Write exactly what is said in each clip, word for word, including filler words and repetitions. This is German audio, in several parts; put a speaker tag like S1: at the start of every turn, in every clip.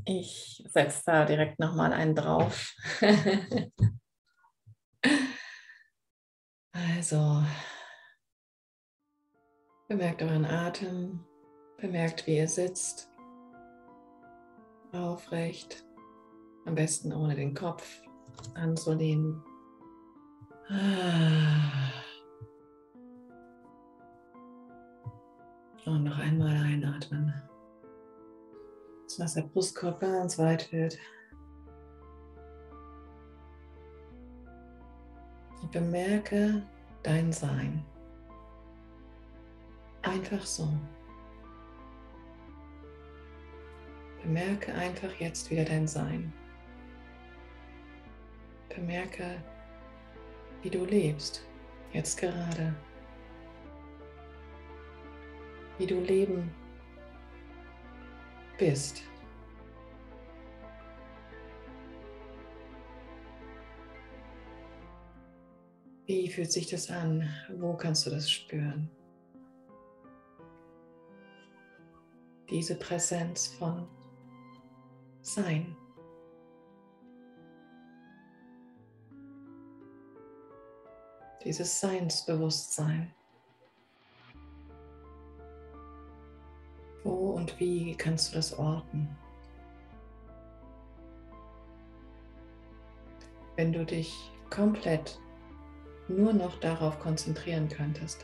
S1: Ich setze da direkt nochmal einen drauf. Also, bemerkt euren Atem, bemerkt, wie ihr sitzt, aufrecht, am besten ohne den Kopf anzulehnen. Und noch einmal einatmen, sodass der Brustkorb ganz weit wird. Und bemerke dein Sein. Einfach so. Bemerke einfach jetzt wieder dein Sein. Bemerke, wie du lebst, jetzt gerade. Wie du leben bist. Wie fühlt sich das an? Wo kannst du das spüren? Diese Präsenz von Sein. Dieses Seinsbewusstsein. Wo und wie kannst du das orten? Wenn du dich komplett nur noch darauf konzentrieren könntest.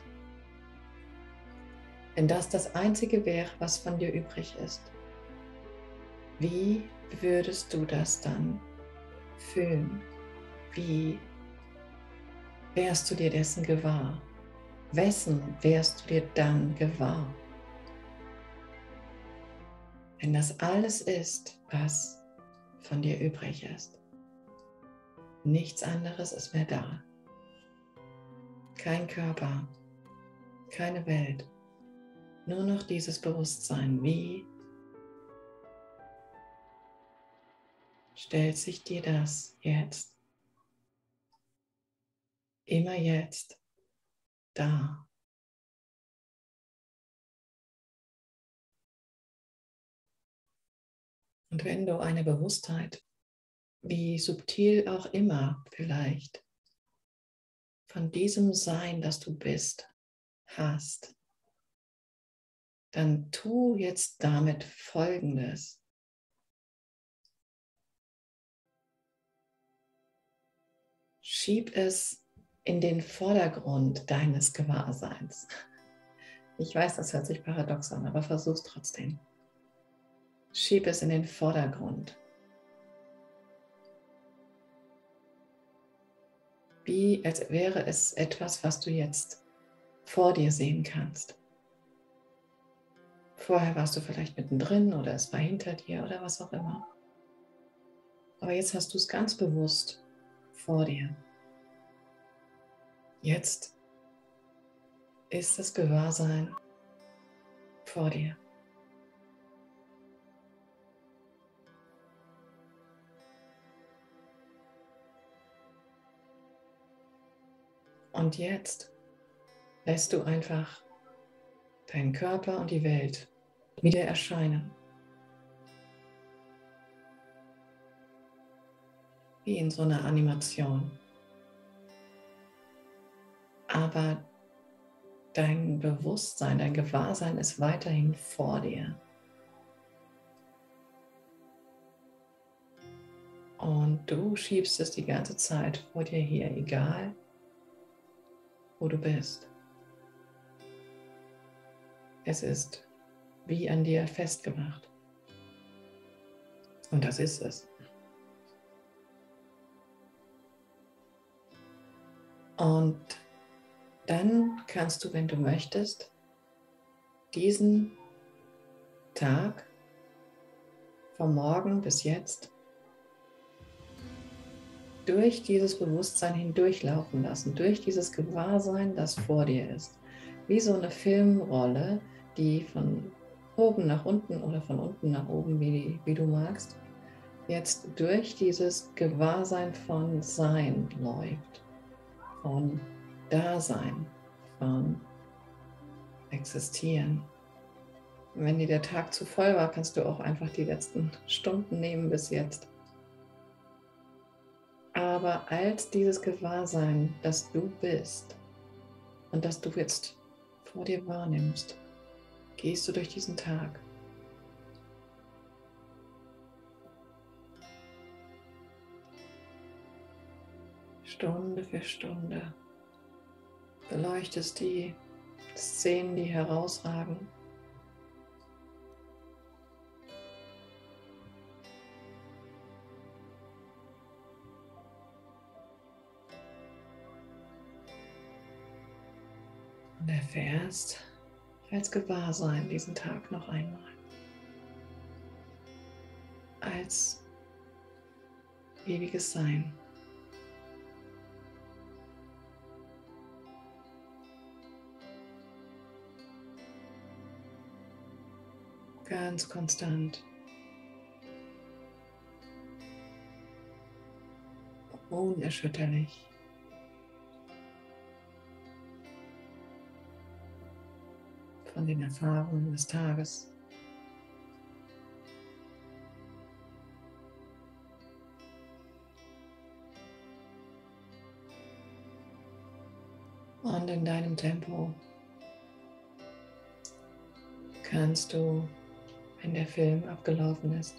S1: Wenn das das Einzige wäre, was von dir übrig ist, wie würdest du das dann fühlen? Wie wärst du dir dessen gewahr? Wessen wärst du dir dann gewahr? Wenn das alles ist, was von dir übrig ist. Nichts anderes ist mehr da. Kein Körper, keine Welt, nur noch dieses Bewusstsein. Wie stellt sich dir das jetzt, immer jetzt, dar? Und wenn du eine Bewusstheit, wie subtil auch immer vielleicht, von diesem Sein, das du bist, hast, dann tu jetzt damit Folgendes. Schieb es in den Vordergrund deines Gewahrseins. Ich weiß, das hört sich paradox an, aber versuch's trotzdem. Schieb es in den Vordergrund. Wie als wäre es etwas, was du jetzt vor dir sehen kannst. Vorher warst du vielleicht mittendrin oder es war hinter dir oder was auch immer. Aber jetzt hast du es ganz bewusst vor dir. Jetzt ist das Gewahrsein vor dir. Und jetzt lässt du einfach deinen Körper und die Welt wieder erscheinen. Wie in so einer Animation. Aber dein Bewusstsein, dein Gewahrsein ist weiterhin vor dir. Und du schiebst es die ganze Zeit vor dir her, egal wo du bist. Es ist wie an dir festgemacht. Und das ist es. Und dann kannst du, wenn du möchtest, diesen Tag vom Morgen bis jetzt durch dieses Bewusstsein hindurchlaufen lassen, durch dieses Gewahrsein, das vor dir ist. Wie so eine Filmrolle, die von oben nach unten oder von unten nach oben, wie, wie du magst, jetzt durch dieses Gewahrsein von Sein läuft, von Dasein, von Existieren. Und wenn dir der Tag zu voll war, kannst du auch einfach die letzten Stunden nehmen bis jetzt. Aber als dieses Gewahrsein, dass du bist und dass du jetzt vor dir wahrnimmst, gehst du durch diesen Tag. Stunde für Stunde beleuchtest die Szenen, die herausragen. Und erfährst als Gewahrsein diesen Tag noch einmal. Als ewiges Sein. Ganz konstant. Unerschütterlich. Von den Erfahrungen des Tages. Und in deinem Tempo kannst du, wenn der Film abgelaufen ist,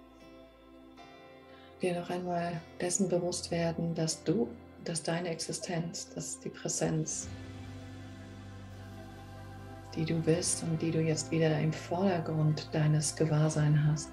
S1: dir noch einmal dessen bewusst werden, dass du, dass deine Existenz, dass die Präsenz, die du bist und die du jetzt wieder im Vordergrund deines Gewahrseins hast,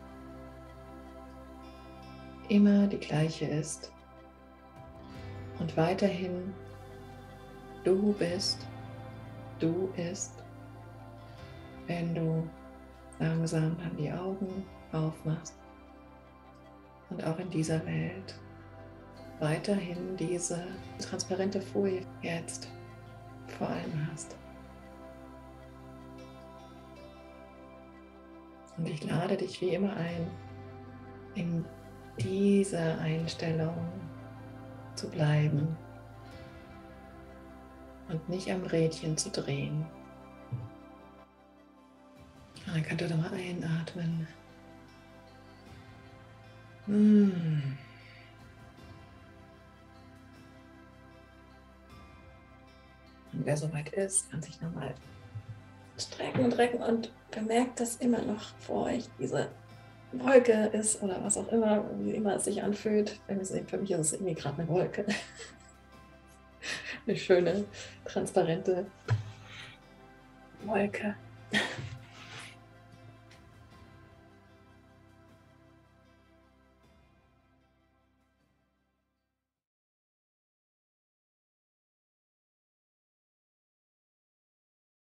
S1: immer die gleiche ist und weiterhin du bist, du ist, wenn du langsam dann die Augen aufmachst und auch in dieser Welt weiterhin diese transparente Folie jetzt vor allem hast. Und ich lade dich wie immer ein, in dieser Einstellung zu bleiben und nicht am Rädchen zu drehen. Und dann könnt ihr doch mal einatmen. Hm. Und wer soweit ist, kann sich nochmal strecken und recken und bemerkt, dass immer noch vor euch diese Wolke ist oder was auch immer, wie immer es sich anfühlt. Für mich ist es irgendwie gerade eine Wolke. Eine schöne, transparente Wolke.